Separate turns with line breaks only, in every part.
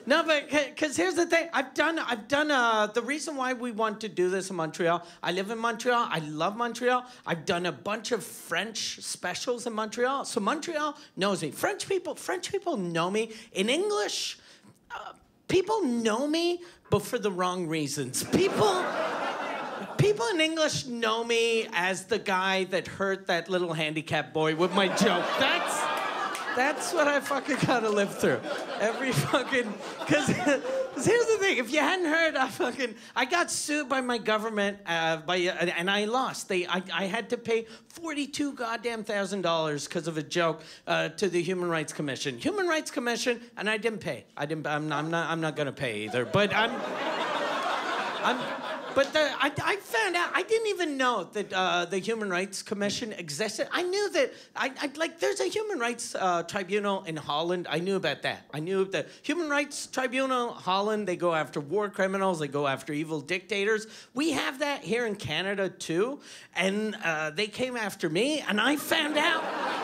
No, but because here's the thing. I've done. The reason why we want to do this in Montreal. I live in Montreal. I love Montreal. I've done a bunch of French specials in Montreal. So Montreal knows me. French people know me. In English, people know me, but for the wrong reasons. People in English know me as the guy that hurt that little handicapped boy with my joke. That's what I fucking gotta live through. Every fucking... Because here's the thing. If you hadn't heard, I got sued by my government, and I lost. I had to pay $42 goddamn thousand because of a joke to the Human Rights Commission. Human Rights Commission, and I didn't pay. I'm not gonna pay either. But I found out, I didn't even know that the Human Rights Commission existed. I knew that, there's a Human Rights Tribunal in Holland. I knew about that. I knew the Human Rights Tribunal, Holland, they go after war criminals, they go after evil dictators. We have that here in Canada too, and they came after me, and I found out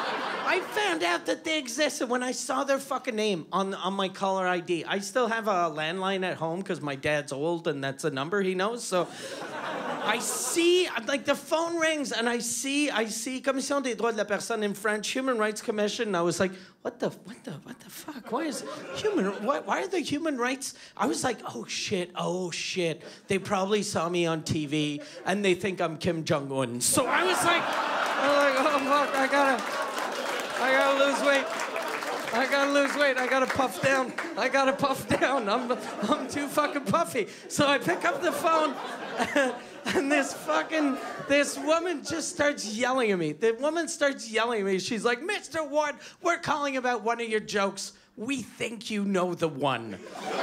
that they existed when I saw their fucking name on my caller ID. I still have a landline at home because my dad's old and that's a number he knows. So I see, like, the phone rings and I see Commission des droits de la personne in French, Human Rights Commission. And I was like, what the fuck? Why are the human rights? I was like, oh shit. They probably saw me on TV and they think I'm Kim Jong-un. So I was like, oh fuck, I gotta lose weight. I gotta puff down. I'm too fucking puffy. So I pick up the phone, and this woman just starts yelling at me. The woman starts yelling at me. She's like, Mr. Ward, we're calling about one of your jokes. We think you know the one.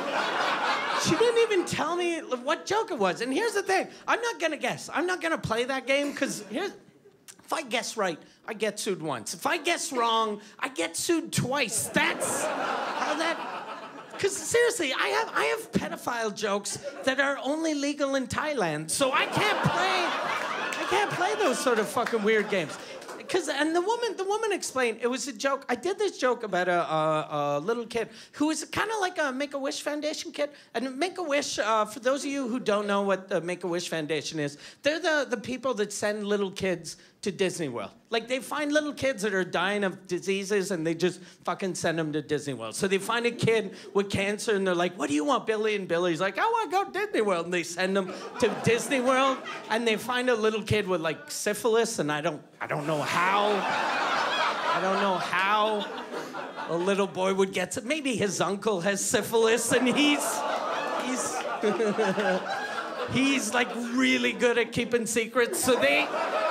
She didn't even tell me what joke it was. And here's the thing. I'm not gonna guess. I'm not gonna play that game, because if I guess right, I get sued once. If I guess wrong, I get sued twice. That's how that... Because seriously, I have pedophile jokes that are only legal in Thailand, so I can't play those sort of fucking weird games. And the woman explained, it was a joke. I did this joke about a little kid who was kind of like a Make-A-Wish Foundation kid. And Make-A-Wish, for those of you who don't know what the Make-A-Wish Foundation is, they're the people that send little kids to Disney World. Like, they find little kids that are dying of diseases and they just fucking send them to Disney World. So they find a kid with cancer and they're like, what do you want, Billy? And Billy's like, I want to go to Disney World. And they send them to Disney World, and they find a little kid with, like, syphilis, and I don't know how a little boy would get to... Maybe his uncle has syphilis and he's like really good at keeping secrets, so they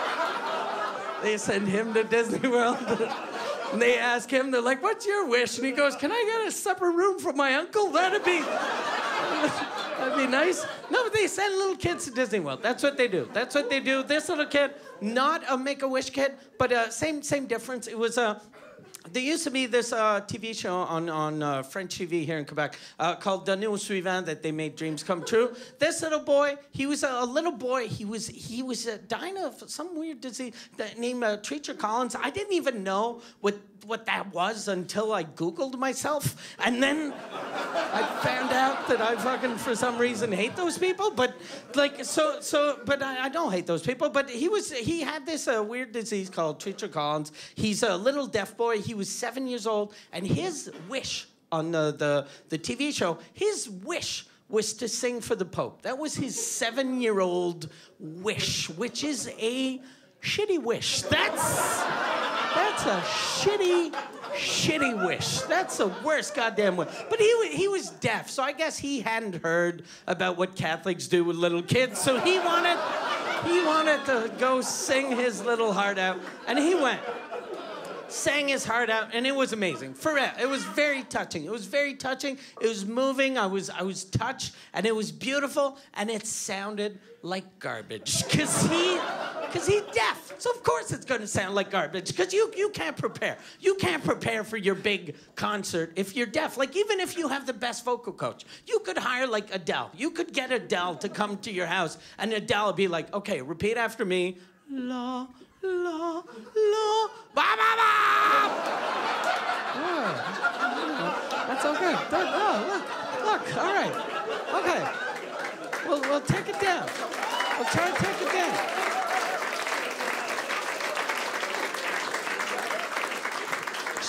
send him to Disney World. And they ask him, they're like, what's your wish? And he goes, can I get a separate room for my uncle? That'd be nice. No, but they send little kids to Disney World. That's what they do. This little kid, not a Make-A-Wish kid, but same difference. It was there used to be this TV show on French TV here in Quebec called Donner au Suivant that they made dreams come true. This little boy, he was a little boy. He was dying of some weird disease named Treacher Collins. I didn't even know what that was until I Googled myself, and then I found out that I fucking, for some reason, hate those people. But but I don't hate those people. But he had this weird disease called Treacher Collins. He's a little deaf boy. He was 7 years old, and his wish on the TV show, his wish was to sing for the Pope. That was his 7-year-old wish, which is a shitty wish. That's a shitty wish. That's the worst goddamn wish. But he was deaf, so I guess he hadn't heard about what Catholics do with little kids, so he wanted to go sing his little heart out, and he went. Sang his heart out, and it was amazing. For real, it was very touching. It was moving. I was touched, and it was beautiful, and it sounded like garbage, because he's deaf. So of course it's going to sound like garbage, because you can't prepare. You can't prepare for your big concert if you're deaf. Like, even if you have the best vocal coach, you could hire, like, Adele. You could get Adele to come to your house, and Adele would be like, okay, repeat after me. La, la, la, ba, ba, ba. Oh, that's okay. Look,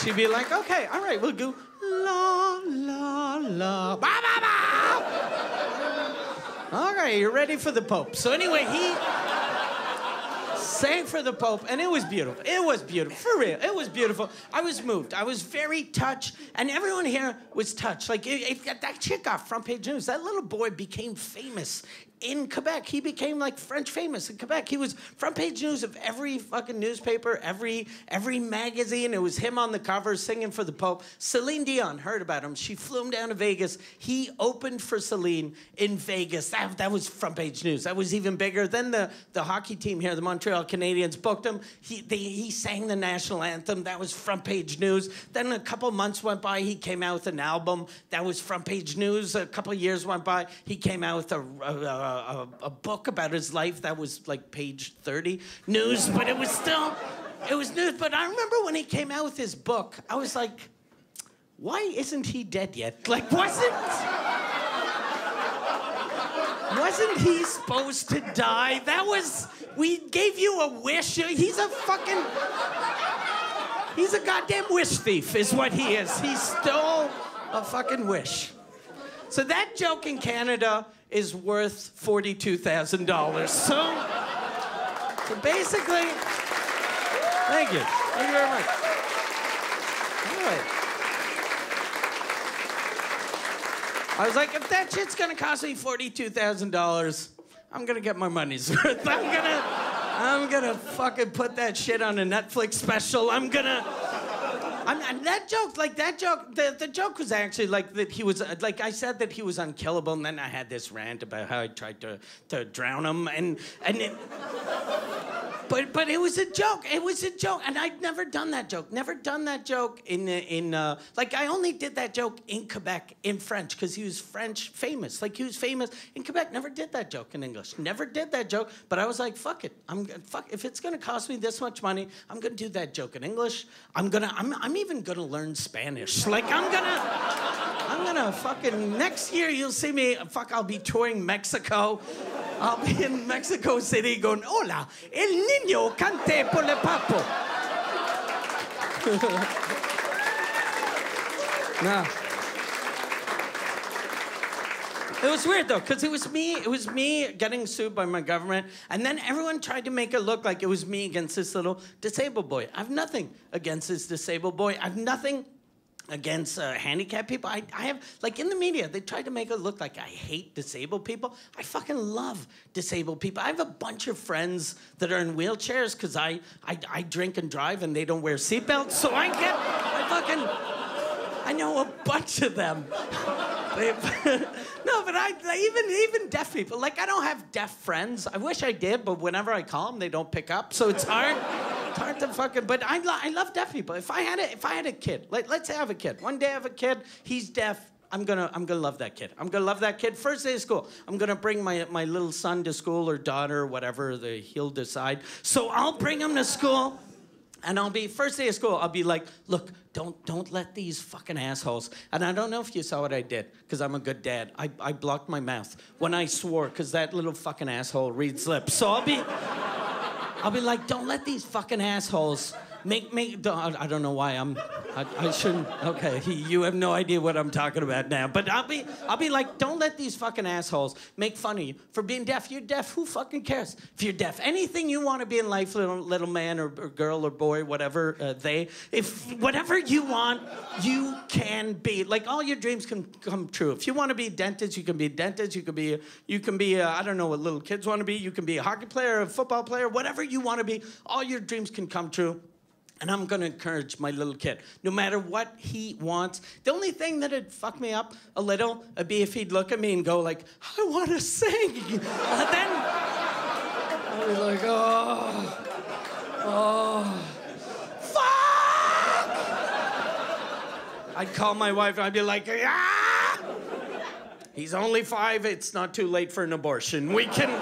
she'd be like, okay, all right, we'll go la, la, la, ba, ba, ba. All right, you're ready for the Pope. So anyway, he sang for the Pope, and it was beautiful. It was beautiful, for real. It was beautiful. I was moved. I was very touched, and everyone here was touched. Like, that shit got front page news. That little boy became famous in Quebec. He became, like, French famous in Quebec. He was front page news of every fucking newspaper, every magazine. It was him on the cover singing for the Pope. Celine Dion heard about him. She flew him down to Vegas. He opened for Celine in Vegas. That was front page news. That was even bigger. Then the hockey team here, the Montreal Canadiens, booked him. He sang the national anthem. That was front page news. Then a couple months went by. He came out with an album. That was front page news. A couple of years went by. He came out with a book about his life. That was like page 30 news, but it was news. But I remember when he came out with his book, I was like, why isn't he dead yet? Like, wasn't he supposed to die? We gave you a wish. He's a goddamn wish thief is what he is. He stole a fucking wish. So that joke in Canada is worth $42,000. So basically, thank you. Thank you very much. All right. I was like, if that shit's gonna cost me $42,000, I'm gonna get my money's worth. I'm gonna fucking put that shit on a Netflix special. The joke was actually like that he was, like I said that he was unkillable, and then I had this rant about how I tried to drown him, but it was a joke. It was a joke, and I'd never done that joke. Never done that joke like I only did that joke in Quebec in French because he was French famous. Like he was famous in Quebec. Never did that joke in English. Never did that joke. But I was like, fuck it. If it's gonna cost me this much money, I'm gonna do that joke in English. I'm even gonna learn Spanish. Like I'm gonna fucking next year you'll see me. I'll be touring Mexico. I'll be in Mexico City going, hola, el niño cante por el papo. No. It was weird, though, because it was me getting sued by my government, and then everyone tried to make it look like it was me against this little disabled boy. I have nothing against this disabled boy. I have nothing against handicapped people. I have, like in the media, they tried to make it look like I hate disabled people. I fucking love disabled people. I have a bunch of friends that are in wheelchairs because I drink and drive and they don't wear seatbelts. So I know a bunch of them. No, but even deaf people. Like I don't have deaf friends. I wish I did, but whenever I call them, they don't pick up. So it's hard. It's hard to fucking. But I love deaf people. If I had a kid, let's say I have a kid. One day I have a kid. He's deaf. I'm gonna love that kid. I'm gonna love that kid. First day of school, I'm gonna bring my little son to school or daughter, or whatever he'll decide. So I'll bring him to school. And I'll be, first day of school, I'll be like, look, don't let these fucking assholes. And I don't know if you saw what I did, because I'm a good dad. I blocked my mouth when I swore, because that little fucking asshole reads lips. So I'll be like, don't let these fucking assholes I don't know why I shouldn't. Okay, you have no idea what I'm talking about now. But I'll be like, don't let these fucking assholes make fun of you for being deaf. You're deaf. Who fucking cares if you're deaf? Anything you want to be in life, little man or girl or boy, whatever if whatever you want, you can be. Like all your dreams can come true. If you want to be a dentist, you can be a dentist. You can be I don't know what little kids want to be. You can be a hockey player, a football player, whatever you want to be. All your dreams can come true. And I'm gonna encourage my little kid, no matter what he wants. The only thing that'd fuck me up a little would be if he'd look at me and go like, I wanna sing. Then I'd be like, oh, fuck! I'd call my wife and I'd be like, ah! He's only 5, it's not too late for an abortion. We can,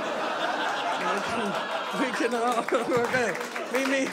okay, me.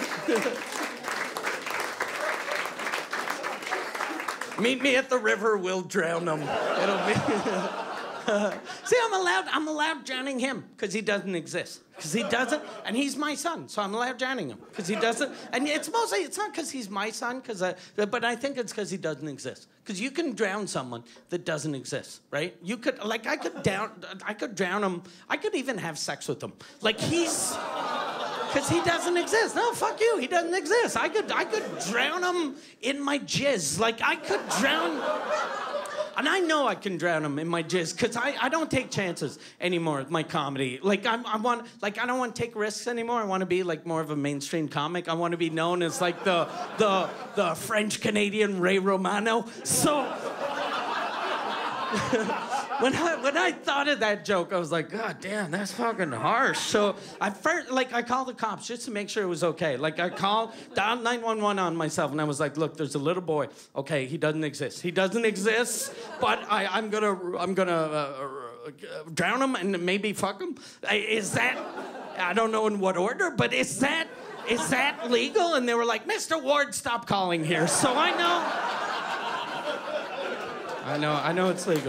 Meet me at the river, we'll drown them. It'll be... See, I'm allowed drowning him because he doesn't exist. Because he doesn't, and he's my son, so I'm allowed drowning him because he doesn't. And it's not because he's my son, but I think it's because he doesn't exist. Because you can drown someone that doesn't exist, right? You could, like, I could drown him. I could even have sex with him. Like because he doesn't exist. No, fuck you. He doesn't exist. I could drown him in my jizz. Like I could drown. And I know I can drown him in my jizz because I don't take chances anymore with my comedy. Like I don't want to take risks anymore. I want to be like more of a mainstream comic. I want to be known as like the French Canadian Ray Romano. So when I thought of that joke, I was like, God damn, that's fucking harsh. So I called the cops just to make sure it was okay. Like I called down 911 on myself, and I was like, look, there's a little boy. Okay, he doesn't exist. He doesn't exist, but I'm gonna drown him and maybe fuck him. Is that? I don't know in what order, but is that legal? And they were like, Mr. Ward, stop calling here. So I know it's legal.